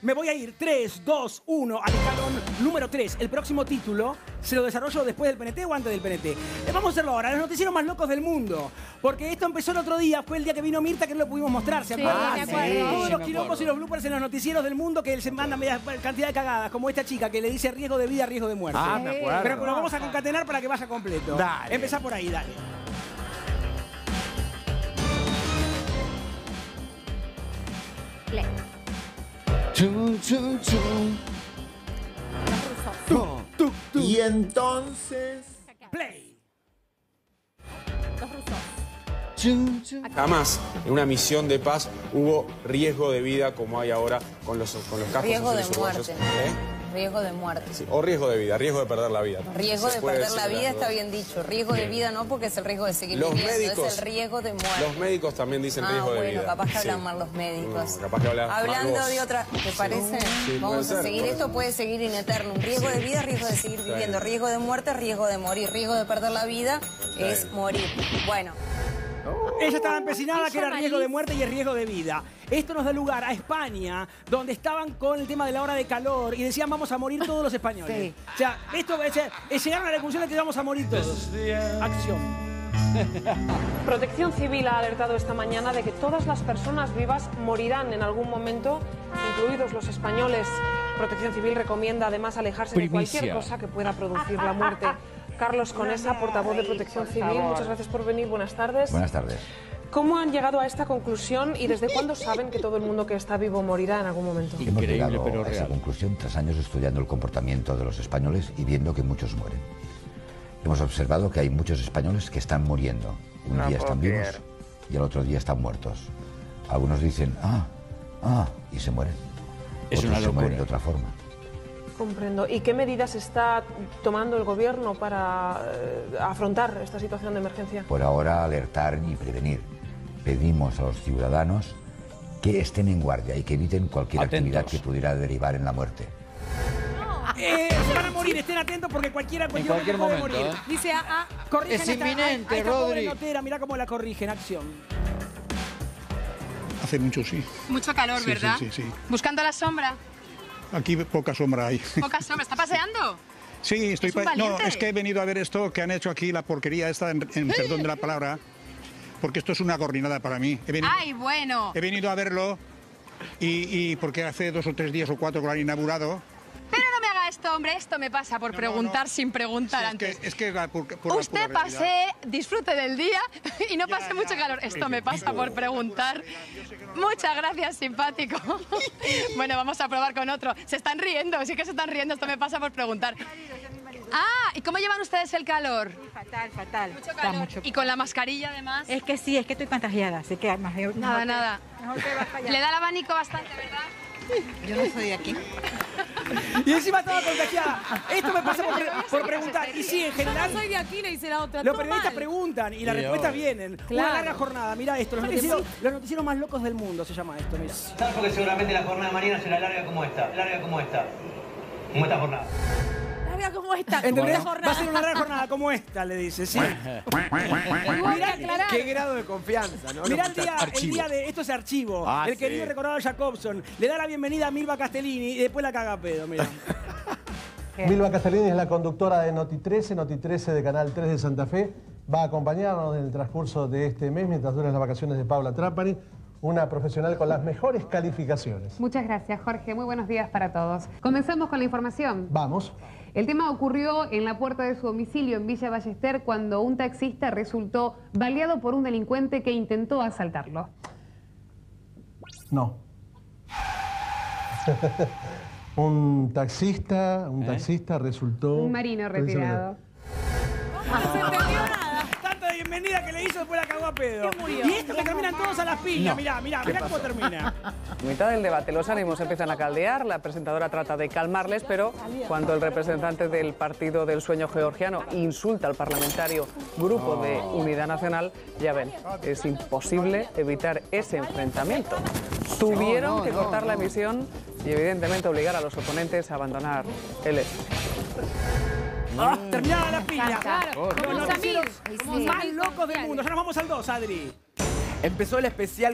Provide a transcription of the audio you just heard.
Me voy a ir 3, 2, 1 al escalón número 3. El próximo título se lo desarrollo después del PNT o antes del PNT. Vamos a hacerlo ahora, los noticieros más locos del mundo. Porque esto empezó el otro día, fue el día que vino Mirta que no lo pudimos mostrar, ¿se acuerdan? Todos los quilombos y los bloopers en los noticieros del mundo que se mandan media cantidad de cagadas, como esta chica que le dice riesgo de vida, riesgo de muerte. Ah, me acuerdo. Pero lo vamos a concatenar para que vaya completo. Dale. Empezá por ahí, dale. Play. Chum, chum, chum. Y entonces... Play. Los rusos. Chum, chum. Jamás en una misión de paz hubo riesgo de vida como hay ahora con los cascos Riesgo de azules uruguayos. muerte. Riesgo de muerte. Sí, o riesgo de vida, riesgo de perder la vida. Riesgo Se de puede perder la decir vida las está dos. bien dicho. Riesgo de vida no, porque es el riesgo de seguir Los viviendo, médicos, es el riesgo de muerte. Los médicos también dicen riesgo de vida. Capaz que Sí. hablan mal los médicos. No, capaz que hablan mal Hablando vos. de otra, ¿te parece? Sí, Vamos puede a ser, seguir, puede esto ser. puede seguir in eterno. Un riesgo de vida, riesgo de seguir Está viviendo. bien. Riesgo de muerte, riesgo de morir. Riesgo de perder la vida es bien. morir. Bueno. Ella estaba empecinada Ay, que era ya, riesgo de Maris. muerte y es riesgo de vida. Esto nos da lugar a España, donde estaban con el tema de la hora de calor y decían vamos a morir todos los españoles. Sí. O sea, llegaron a la conclusión de que vamos a morir todos. Acción. Protección Civil ha alertado esta mañana de que todas las personas vivas morirán en algún momento, incluidos los españoles. Protección Civil recomienda además alejarse de cualquier cosa que pueda producir la muerte. Carlos Conesa, portavoz de Protección Civil, muchas gracias por venir. Buenas tardes. Buenas tardes. ¿Cómo han llegado a esta conclusión y desde cuándo saben que todo el mundo que está vivo morirá en algún momento? Hemos llegado a esa conclusión tras años estudiando el comportamiento de los españoles y viendo que muchos mueren. Hemos observado que hay muchos españoles que están muriendo. Un día están vivos y al otro día están muertos. Algunos dicen, y se mueren. Otros se mueren de otra forma. Comprendo. ¿Y qué medidas está tomando el gobierno para afrontar esta situación de emergencia? Por ahora, alertar y prevenir. Pedimos a los ciudadanos que estén en guardia y que eviten cualquier actividad que pudiera derivar en la muerte. Se van a morir, estén atentos porque cualquier momento puede morir. Dice Corrigen Es esta- inminente, a esta pobre Rodri. notera, mirá cómo la corrigen, acción. Hace mucho, sí. mucho calor, Sí, ¿verdad? sí, sí, sí. Buscando la sombra. Aquí poca sombra hay. Poca sombra. ¿Está paseando? Sí, estoy... Es un No, valiente. es que he venido a ver esto que han hecho aquí, la porquería esta, en perdón de la palabra, porque esto es una gorrinada para mí. ¡Ay, bueno! He venido a verlo y porque hace 2 o 3 días o 4 que lo han inaugurado. Pero no me haga esto, hombre. Esto me pasa por preguntar sin preguntar antes. Es que Usted pase, disfrute del día y no pase mucho calor. Esto me pasa por preguntar. Muchas gracias, simpático. Bueno, vamos a probar con otro. Se están riendo, sí que se están riendo. Esto me pasa por preguntar. ¿Y cómo llevan ustedes el calor? Fatal, fatal. Mucho calor. Y con la mascarilla, además. Es que sí, es que estoy contagiada, así que más Nada. Le da el abanico bastante, ¿verdad? Yo no soy de aquí. Y encima estaba contagiada. Esto me pasa por preguntar. Y sí, en general, de aquí, le dice la otra. los periodistas preguntan y las respuestas vienen. Una larga jornada, mirá esto, los noticieros más locos del mundo se llama esto, mirá. Porque seguramente la jornada de Mariana será larga como esta. Como esta jornada. Larga como esta. ¿Entendés? Va a ser una larga jornada como esta, le dice, sí. Qué grado de confianza, ¿no? Mirá el día de... Esto es archivo. El querido y recordado Jacobson. Le da la bienvenida a Milva Castellini y después la caga a pedo, mirá. Milva Castellini es la conductora de Noti 13 de Canal 3 de Santa Fe. Va a acompañarnos en el transcurso de este mes, mientras duran las vacaciones de Paula Trapani, una profesional con las mejores calificaciones. Muchas gracias, Jorge. Muy buenos días para todos. Comenzamos con la información. Vamos. El tema ocurrió en la puerta de su domicilio en Villa Ballester cuando un taxista resultó baleado por un delincuente que intentó asaltarlo. No. Un taxista resultó... Un marino retirado. No se entendió nada. Tanta bienvenida que le hizo, después la cagó a pedo. Y esto que terminan todos a las piñas. Mirá cómo termina. En mitad del debate, los ánimos empiezan a caldear, la presentadora trata de calmarles, pero cuando el representante del Partido del Sueño Georgiano insulta al parlamentario Grupo de Unidad Nacional, ya ven, es imposible evitar ese enfrentamiento. Tuvieron que cortar la emisión y evidentemente obligar a los oponentes a abandonar el escenario. Terminada la pila. Claro, Los noticieros más locos del mundo. Ya nos vamos al 2, Adri. Empezó el especial